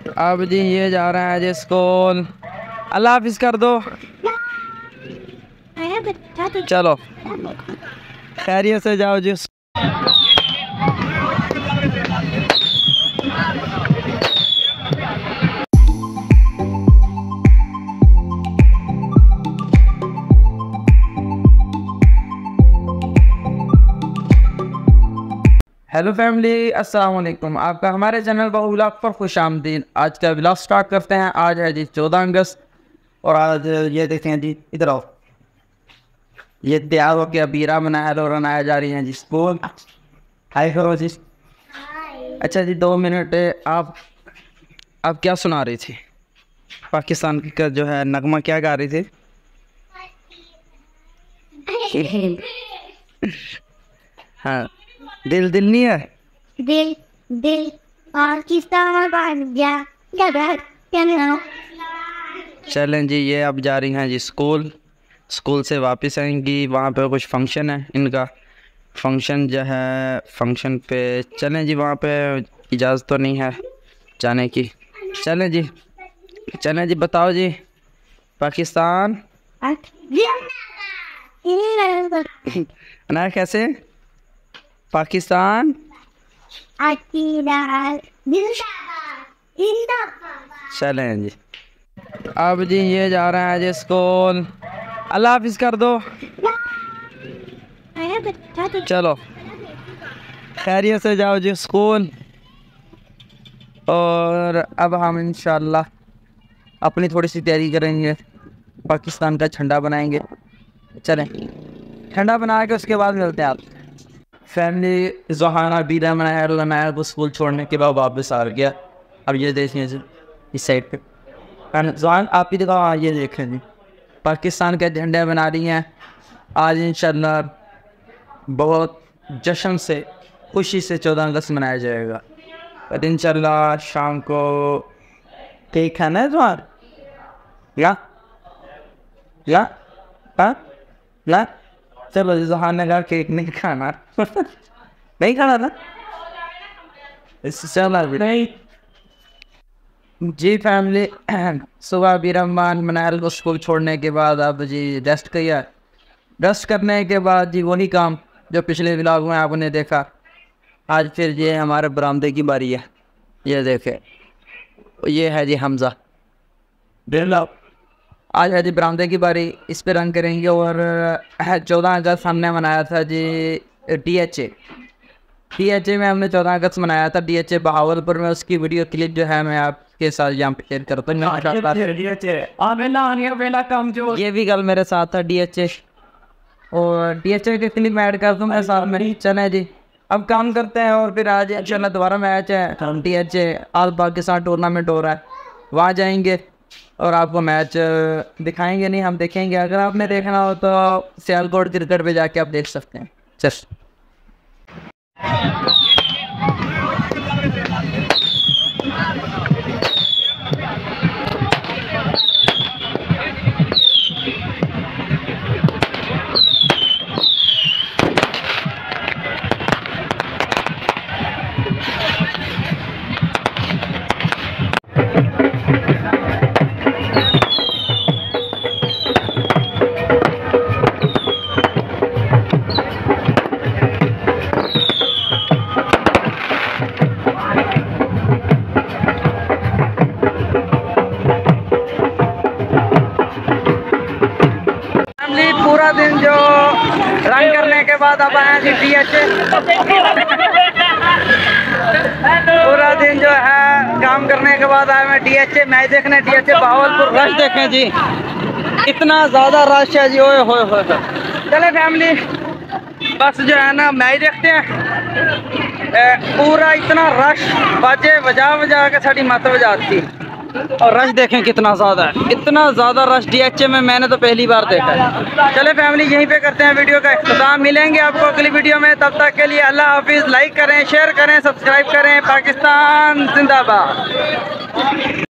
अब जी ये जा रहा है जी स्कूल। अल्लाह हाफिज कर दो। चलो खैरियत से जाओ जी। हेलो फैमिली, अस्सलाम वालेकुम। आपका हमारे चैनल बहुलाक पर खुश आमदीद। आज का व्लॉग स्टार्ट करते हैं। आज है जी 14 अगस्त और आज ये देखते हैं जी, इधर आओ। ये तैयार होकर अबीरा बनाया जा रही हैं जी स्कूल। हाय करो जी। अच्छा जी 2 मिनट। आप क्या सुना रही थी? पाकिस्तान का जो है नगमा क्या गा रही थी? हाँ, दिल दिल नहीं है, दिल दिल पाकिस्तान बन गया। चलें जी। ये अब जा रही हैं जी स्कूल से वापस आएंगी। वहाँ पे कुछ फंक्शन है इनका। फंक्शन जो है, फंक्शन पे चलें जी। वहाँ पे इजाज़त तो नहीं है जाने की। चलें जी बताओ जी। पाकिस्तान अनार कैसे? पाकिस्तान। चलें जी। अब जी ये जा रहा है जी स्कूल। अल्लाह हाफिज कर दो। चलो खैरियत से जाओ जी स्कूल। और अब हम इंशाल्लाह अपनी थोड़ी सी तैयारी करेंगे। पाकिस्तान का झंडा बनाएंगे। चलें झंडा बना के उसके बाद मिलते हैं आप। फैमिली ज़हाना बीरा मनाया को स्कूल छोड़ने के बाद वापस आ गया। अब ये देखिए जी इस साइड पे ज़हान आप ही दिखाओ। ये देखें जी पाकिस्तान के झंडे बना रही हैं। आज इंशाल्लाह बहुत जश्न से खुशी से 14 अगस्त मनाया जाएगा। और इंशाल्लाह शाम को केक खाना है ज़हान? ला चलो ज़हान ने कहा केक नहीं खाना। नहीं खाना था नहीं जी। फैमिली सुबह बीरमान मनायल को स्कूल छोड़ने के बाद अब जी रेस्ट किया। रेस्ट करने के बाद जी वही काम जो पिछले व्लॉग में आपने देखा। आज फिर ये हमारे बरामदे की बारी है। ये देखे, ये है जी हमज़ा। आज है जी बरामदे की बारी। इस पे रंग करेंगे। और 14 अगस्त हमने मनाया था जी DHA में हमने 14 अगस्त मनाया था। DHA बहावलपुर में। उसकी वीडियो क्लिप जो है मैं आपके साथ यहाँ पे शेयर करता हूँ। ये भी कल मेरे साथ था DHA। और DHA की क्लिप मैं ऐड कर दूँ मेरे साथ में। चले जी अब काम करते हैं। और फिर आज इंशाल्लाह दोबारा मैच है। DHA ऑल पाकिस्तान टूर्नामेंट हो रहा है, वहाँ जाएंगे और आपको मैच दिखाएंगे। नहीं, हम देखेंगे। अगर आपने देखना हो तो सियालकोट क्रिकेट पे जाके आप देख सकते हैं। चल पूरा दिन जो रंग करने के बाद अब आए जी DHA। पूरा दिन जो है काम करने के बाद आए मैं DHA मैच देखने। DHA बहावलपुर रश देखें जी, इतना ज़्यादा रश है जी। ओए होए होए। चले फैमिली बस जो है ना मैच देखते हैं। पूरा इतना रश बाजे बजा के साड़ी मत बजाती। और रश देखें कितना ज़्यादा है, इतना ज़्यादा रश DHA में मैंने तो पहली बार देखा है। चले फैमिली यहीं पे करते हैं वीडियो का इख्तिताम। मिलेंगे आपको अगली वीडियो में। तब तक के लिए अल्लाह हाफिज़। लाइक करें, शेयर करें, सब्सक्राइब करें। पाकिस्तान जिंदाबाद।